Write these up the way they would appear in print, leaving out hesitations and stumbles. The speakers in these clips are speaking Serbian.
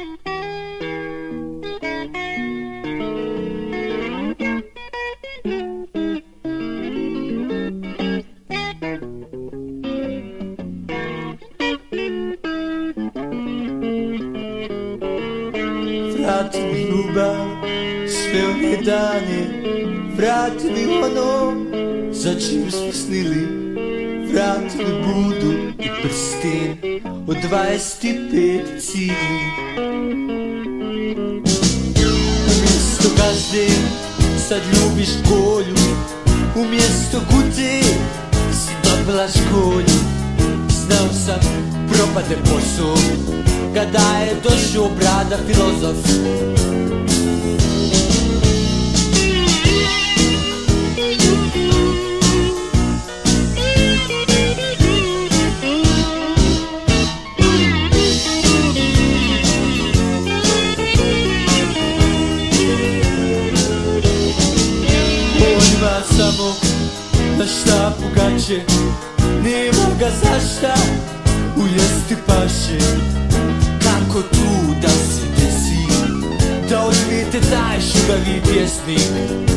Vrati mi ljubav, sve one dane. Vrati mi ono za čim smo snili. Vrati mi budu i prsten od 25 cigli. Umjesto gazde sad ljubiš Kolju. Umjesto gute si dobila školju. Znao sam propade posao kada je došao brada filozof. On ima samo na štapu gaće, nema ga za šta ujesti paše. Kako tu da se desi da odbijete taj šugavi pjesnik?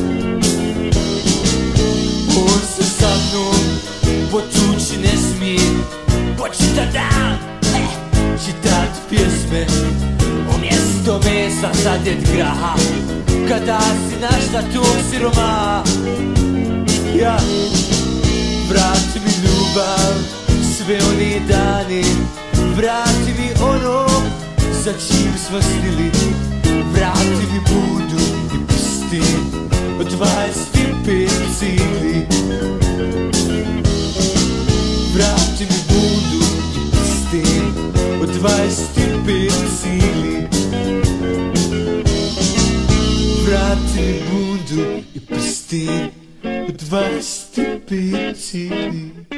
On se sa mnom potući ne smije. Počita dan, čitat pjesme umjesto mesa sadjet graha. Kada si našla tog siroma, ja, vrati mi ljubav, sve one dane. Vrati mi ono za čim smo snili. Vrati mi budu i prsten od 25 cigli. Vrati mi budu i prsten od 25 cigli. Vrati mi budu i prsten od 25 cigli.